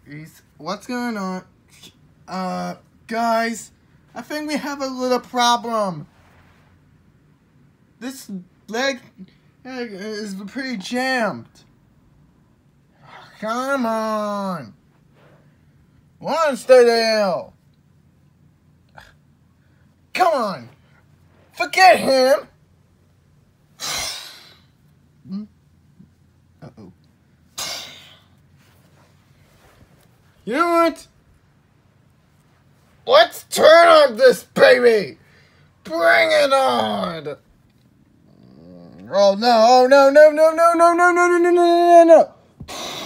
What's going on? Guys, I think we have a little problem. This leg is pretty jammed. Come on. One stay there. Come on. Forget him. Uh-oh. You know what? Let's turn on this baby! Bring it on! Oh no, oh no, no, no, no, no, no, no, no, no, no, no, no!